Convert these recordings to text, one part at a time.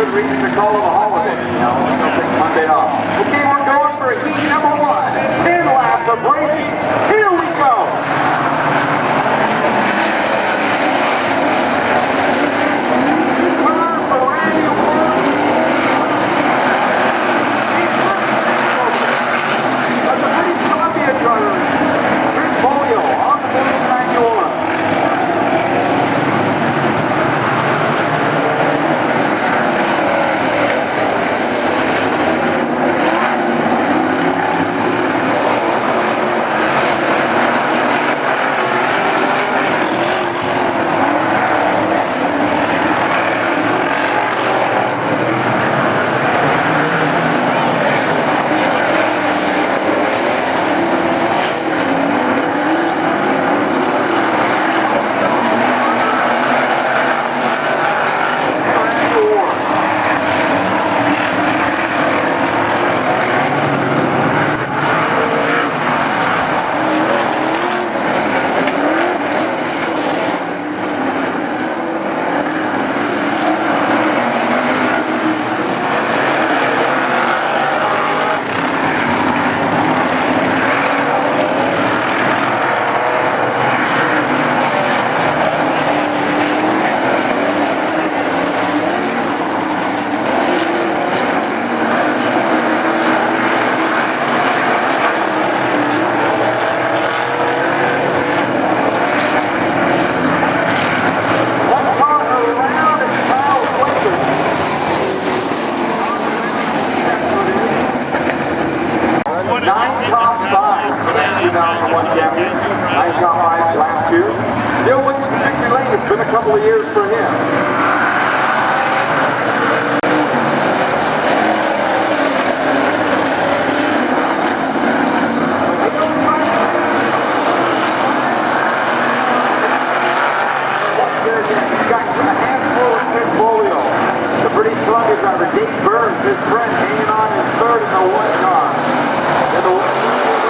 good reason to call them a holiday. You know, they'll take Monday off. Okay, we're going for heat number 1. 10 laps of racing. Here we go. Still looking for victory lane. It's been a couple of years for him. You've got a handful of Chris Bolio. The British Columbia driver, Dave Burns, his friend, hanging on in third in the one car. And the one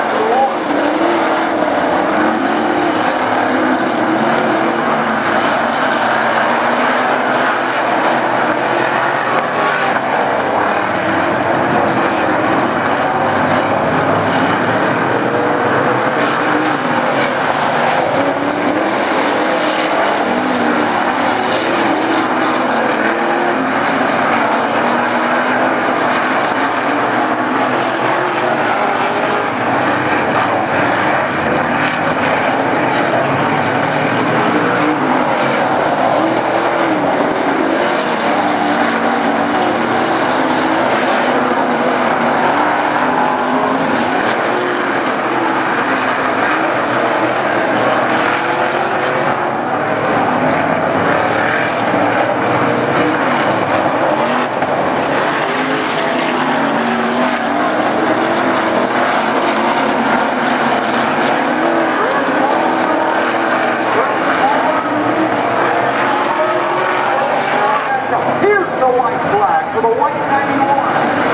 for the white 91.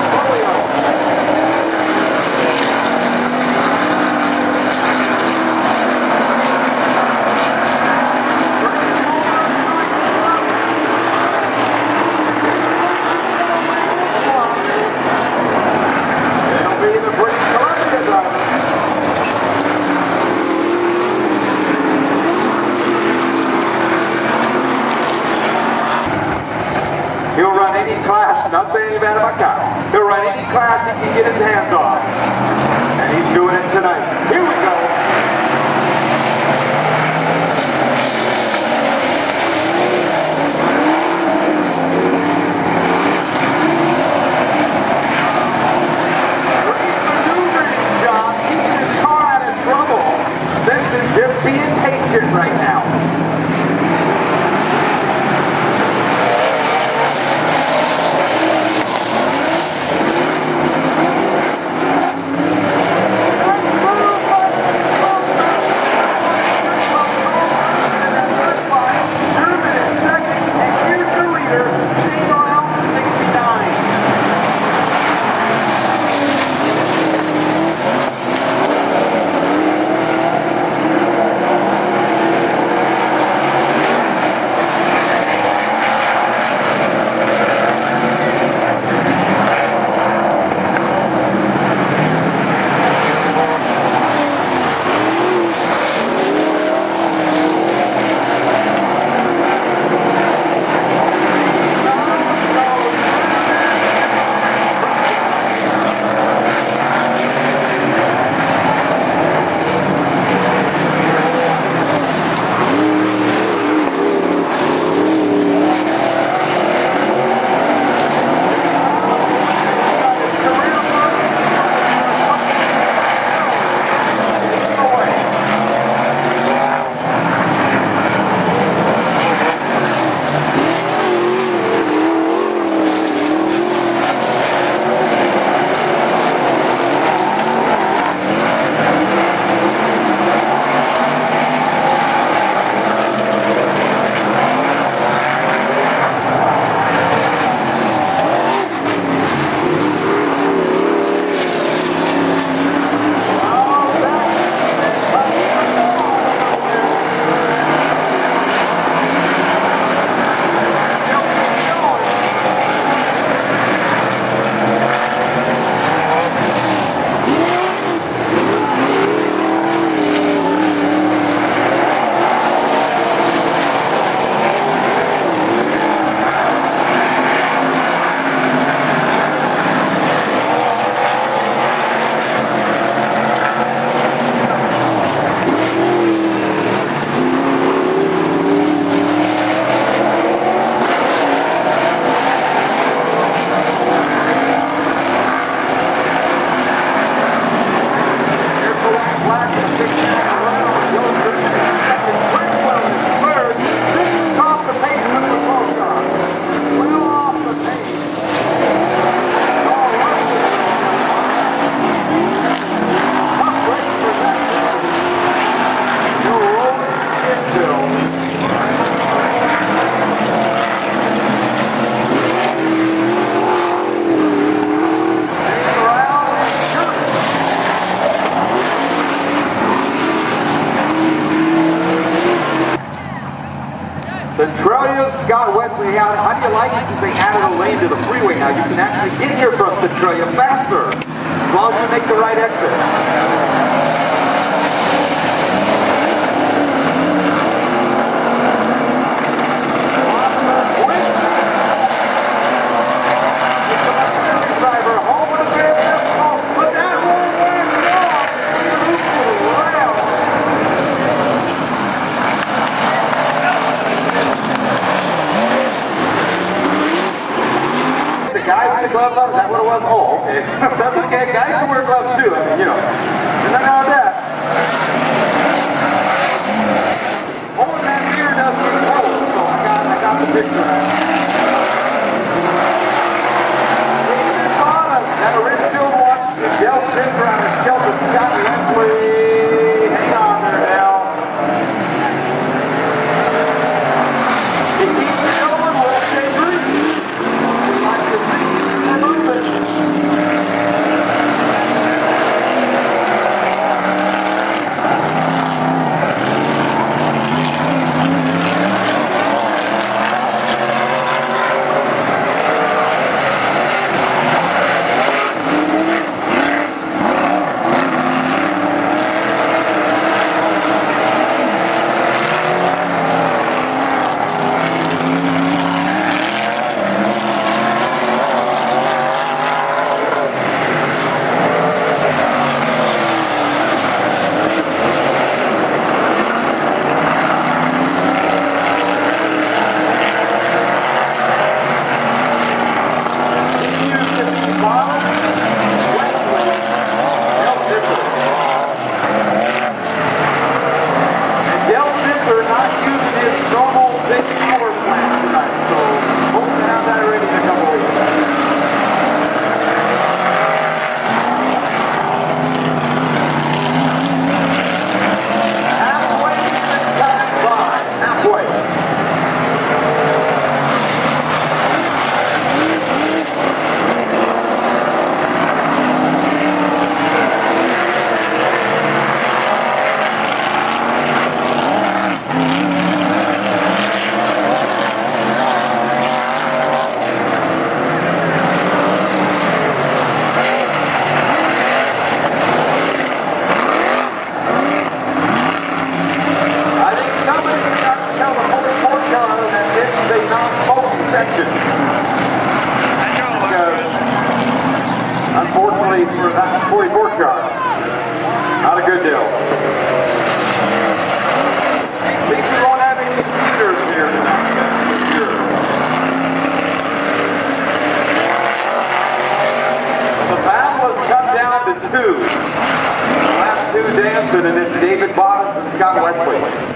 They'll be the British Columbia driver. He'll run any class, not saying anything bad about Kyle. He'll run any class he can get his hands on. And he's doing it tonight. Here we go. Great maneuvering job, keeping his car out of trouble. Simpson's just being patient right now. Scott Wesley, how do you like it since they added a lane to the freeway now? You can actually get here from Centralia faster, as long as you make the right exit. Guy with the gloves on, is that what it was? Oh, okay. That's okay. Guys can wear gloves too. I mean, you know. There's nothing wrong with that. Oh, and that mirror does get close, so I got the picture. David Bottom out of Ridgefield, Washington. Dale Spencer out of Shelton. Scott Wesley. Hang on there now. He keeps it going. We'll stay free. Unfortunately for that 44 car, not a good deal. At least we won't have any speeders here tonight, for sure. The battle has come down to two. The last two dancing, and it's David Bottoms and Scott Wesley.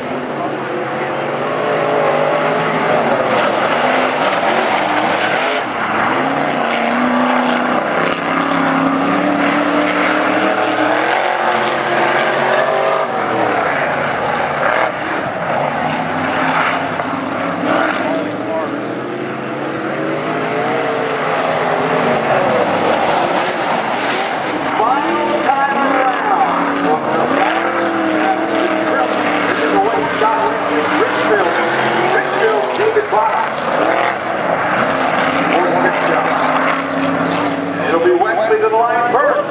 It'll be Wesley to the line first.